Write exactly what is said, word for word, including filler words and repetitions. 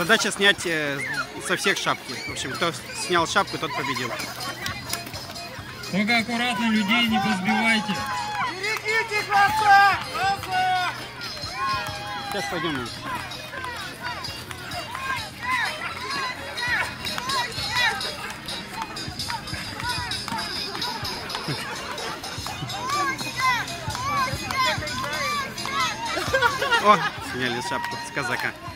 Задача снять э, со всех шапки. В общем, кто снял шапку, тот победил. Только аккуратно, людей не позбивайте. Берегите глаза! Глаза! Сейчас пойдем. О, сняли шапку с казака.